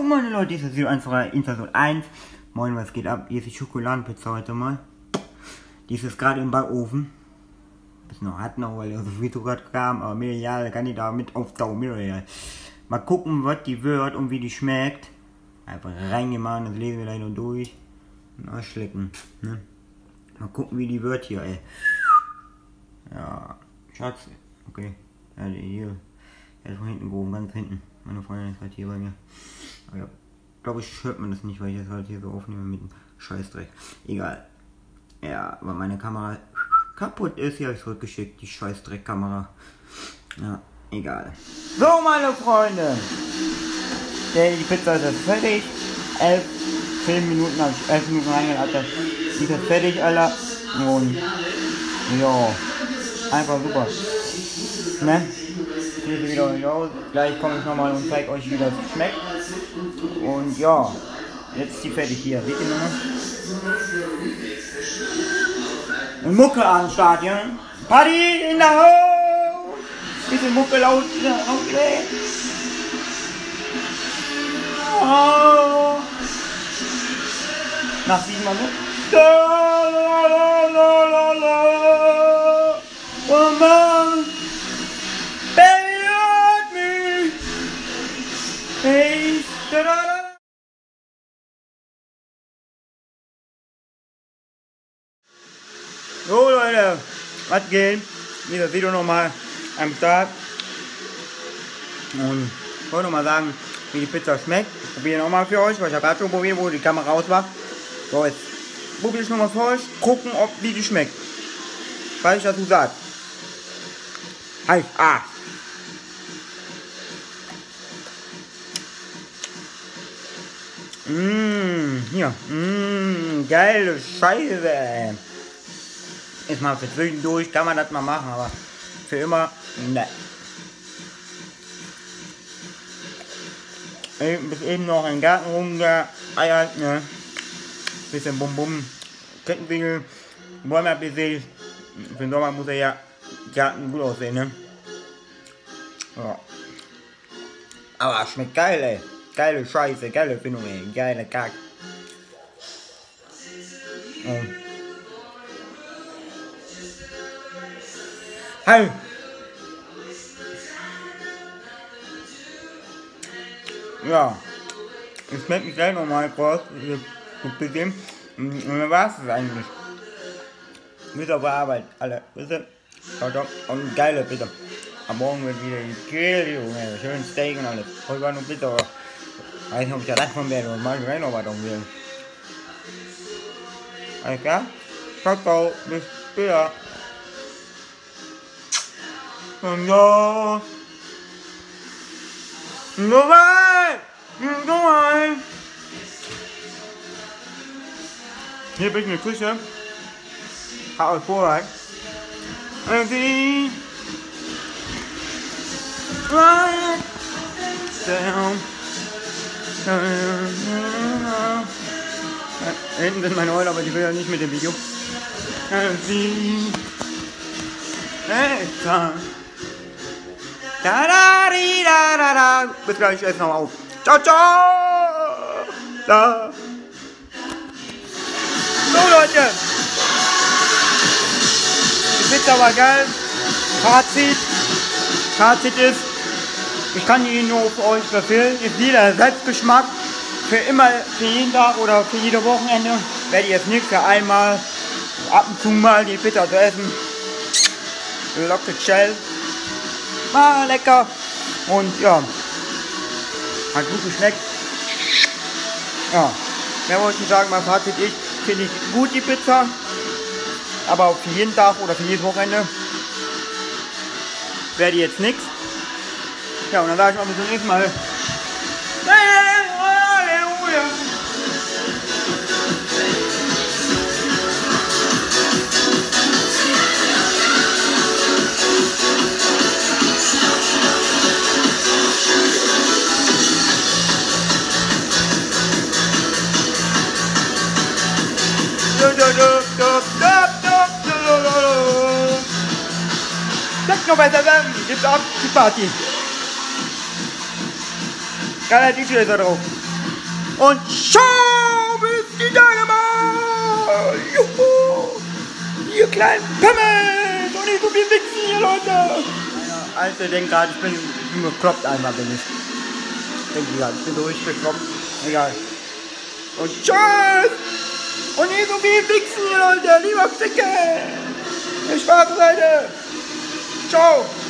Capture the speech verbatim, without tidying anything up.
meine Leute, das ist hier einfach Instagram eins. Moin, was geht ab? Hier ist die Schokoladenpizza heute mal. Die ist jetzt gerade im Backofen. Ist noch hat noch, weil so viel gerade kam, aber mir ja, kann ich da mit auftauen. Mir mal gucken, was die wird und wie die schmeckt. Einfach reingemacht, das lesen wir gleich noch durch. Und ausschlecken. Ne? Mal gucken, wie die wird hier, ey. Ja, Schatz. Okay. Ja, die hier. Er ist von hinten gehoben, ganz hinten. Meine Freundin ist halt hier bei mir. Aber ja, glaube ich, hört man das nicht, weil ich das halt hier so aufnehme mit dem Scheißdreck. Egal. Ja, weil meine Kamera kaputt ist, die habe ich zurückgeschickt, die Scheißdreckkamera. Ja, egal. So, meine Freunde. Die Pizza ist jetzt fertig. Elf, zehn Minuten habe ich, elf Minuten reingelassen. Die ist jetzt fertig, Alter. Und ja, einfach super. Ne? Hier ist wieder raus. Gleich komme ich nochmal und zeige euch, wie das schmeckt. Und ja, jetzt ist die fertig hier. Seht ihr noch? Und Mucke am Start, ja? Party in der Haus! Bisschen Mucke laut, okay? Oh. Nach sieben Mal so. Oh Mann! Hey, so Leute, was geht? Dieses Video nochmal am Start. Und ich wollte nochmal sagen, wie die Pizza schmeckt. Ich probiere nochmal für euch, weil ich habe gerade schon probiert, wo die Kamera raus war. So, jetzt probiere ich nochmal für euch, gucken, ob wie die schmeckt. Was ich dazu sage. Halt, ah. Mmh, hier, mmh, geile Scheiße. Ist mal für zwischendurch, kann man das mal machen, aber für immer, ne. Bis eben noch im Garten rumgeeiert, ne. Bisschen Bum Bum, Kettenwinkel, Bäume besehen. Für den Sommer muss er ja Garten gut aussehen, ne. Ja. Aber schmeckt geil, ey. Geile Scheiße, geile Findung, ey. Geile Kack. Oh. Hey! Ja. Ich schmeckt mich gleich nochmal kurz. Ein bisschen. Und dann war es eigentlich. Bis auf der Arbeit. Alle. Bitte. Und geile Bitte. Am Morgen wird wieder die Grill, Junge. Schön Steak und alles. Heute war nur Bitte. Ich weiß nicht, ob ich das von werde und mal gleich noch was umgehen. Alles klar? Ciao, ciao, bis später. Und ja. So weit! So weit! Hier bin ich in der Küche. Hab euch vorbereitet. Und die. Right down. Hinten sind meine Eule, aber die will ja nicht mit dem Video. Bis gleich, ich esse noch auf. Ciao, ciao! Da. So Leute! Die Pizza war geil. Fazit. Fazit ist, ich kann ihn nur für euch empfehlen. Ist wieder Selbstgeschmack. Für immer, für jeden Tag oder für jede Wochenende werde ich jetzt nicht für einmal ab und zu mal die Pizza zu essen. Locked Shell. War lecker. Und ja, hat gut geschmeckt. Ja, mehr wollte ich nicht sagen. Mein Fazit ist, finde ich gut die Pizza. Aber für jeden Tag oder für jedes Wochenende werde ich jetzt nichts. Ja, und dann sage ich mal bis zum nächsten Mal. Halleluja! Techno bei Salam, gibt's ab die Party. Geiler D J ist da drauf. Und ciao, bis die Tage mal. Juhu. Ihr kleinen Pimmel. Und nicht so viel wichsen hier, Leute. Meine Alte denkt gerade, ich bin, ich bin bekloppt einmal, bin ich. Denke ich gerade, ich bin so richtig bekloppt. Egal. Und tschüss. Und nicht so viel wichsen hier, Leute. Lieber Ficke. Viel Spaß, Leute. Ciao.